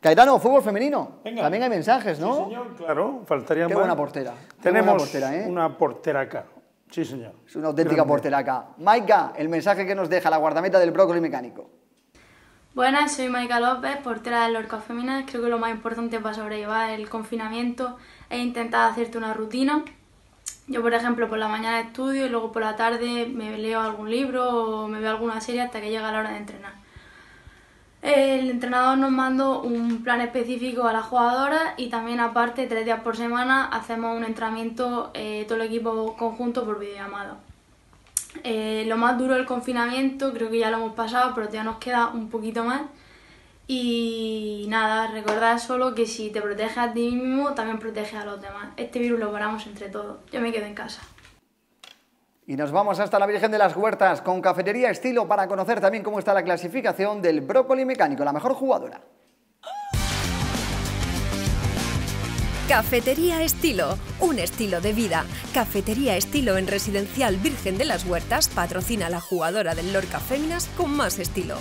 Caetano, fútbol femenino. Venga. También hay mensajes, ¿no? Sí, señor, claro, faltaría Qué más. buena portera. Tenemos Qué buena portera, ¿eh? una portera acá. Sí, señor. Es una auténtica Grande. portera acá. Maika, el mensaje que nos deja la guardameta del brócoli mecánico. Buenas, soy Maika López, portera del Lorca Féminas. Creo que lo más importante para sobrellevar el confinamiento es intentar hacerte una rutina. Yo, por ejemplo, por la mañana estudio y luego por la tarde me leo algún libro o me veo alguna serie hasta que llega la hora de entrenar. El entrenador nos mandó un plan específico a las jugadoras y también aparte 3 días por semana hacemos un entrenamiento todo el equipo conjunto por videollamada. Lo más duro del confinamiento creo que ya lo hemos pasado, pero todavía nos queda un poquito más. Y nada, recordad solo que si te proteges a ti mismo, también proteges a los demás. Este virus lo paramos entre todos. Yo me quedo en casa. Y nos vamos hasta la Virgen de las Huertas con Cafetería Estilo para conocer también cómo está la clasificación del brócoli mecánico, la mejor jugadora. Cafetería Estilo, un estilo de vida. Cafetería Estilo en Residencial Virgen de las Huertas patrocina a la jugadora del Lorca Féminas con más estilo.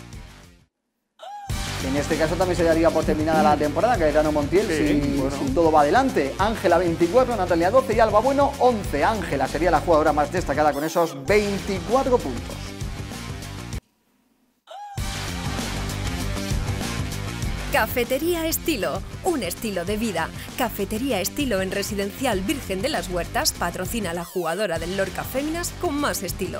En este caso también se daría por terminada la temporada, Caetano Montiel, Sí, si todo va adelante. Ángela 24, Natalia 12 y Alba Bueno 11. Ángela sería la jugadora más destacada con esos 24 puntos. Cafetería Estilo, un estilo de vida. Cafetería Estilo en Residencial Virgen de las Huertas patrocina a la jugadora del Lorca Féminas con más estilo.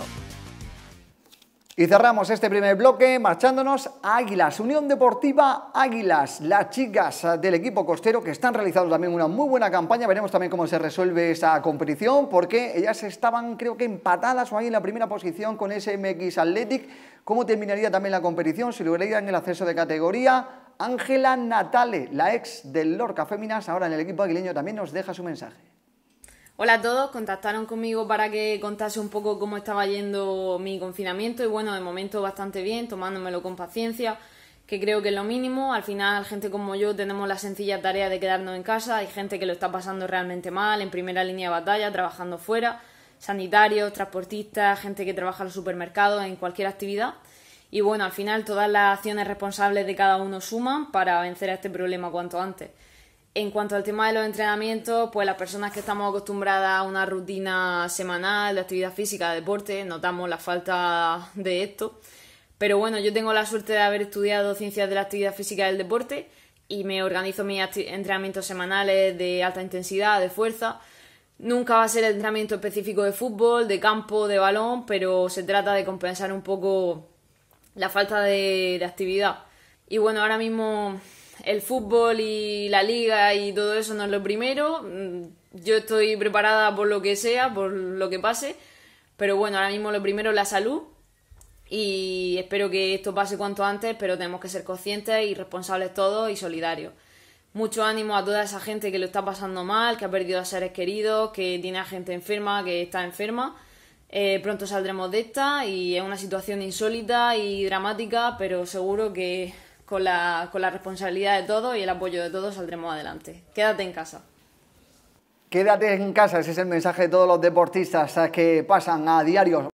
Y cerramos este primer bloque marchándonos a Águilas, Unión Deportiva Águilas, las chicas del equipo costero que están realizando también una muy buena campaña. Veremos también cómo se resuelve esa competición porque ellas estaban creo que empatadas o ahí en la primera posición con SMX Athletic. ¿Cómo terminaría también la competición? Si lograrían el ascenso de categoría. Ángela Natale, la ex del Lorca Féminas, ahora en el equipo aguileño, también nos deja su mensaje. Hola a todos, contactaron conmigo para que contase un poco cómo estaba yendo mi confinamiento y bueno, de momento bastante bien, tomándomelo con paciencia, que creo que es lo mínimo. Al final, gente como yo tenemos la sencilla tarea de quedarnos en casa, hay gente que lo está pasando realmente mal, en primera línea de batalla, trabajando fuera, sanitarios, transportistas, gente que trabaja en los supermercados, en cualquier actividad. Y bueno, al final todas las acciones responsables de cada uno suman para vencer a este problema cuanto antes. En cuanto al tema de los entrenamientos, pues las personas que estamos acostumbradas a una rutina semanal de actividad física, de deporte, notamos la falta de esto. Pero bueno, yo tengo la suerte de haber estudiado ciencias de la actividad física y del deporte y me organizo mis entrenamientos semanales de alta intensidad, de fuerza. Nunca va a ser el entrenamiento específico de fútbol, de campo, de balón, pero se trata de compensar un poco la falta de actividad. Y bueno, ahora mismo el fútbol y la liga y todo eso no es lo primero. Yo estoy preparada por lo que sea, por lo que pase, pero bueno, ahora mismo lo primero es la salud y espero que esto pase cuanto antes, pero tenemos que ser conscientes y responsables todos y solidarios. Mucho ánimo a toda esa gente que lo está pasando mal, que ha perdido a seres queridos, que tiene a gente enferma, que está enferma. Pronto saldremos de esta y es una situación insólita y dramática, pero seguro que con la responsabilidad de todos y el apoyo de todos saldremos adelante. Quédate en casa. Quédate en casa, ese es el mensaje de todos los deportistas que pasan a diario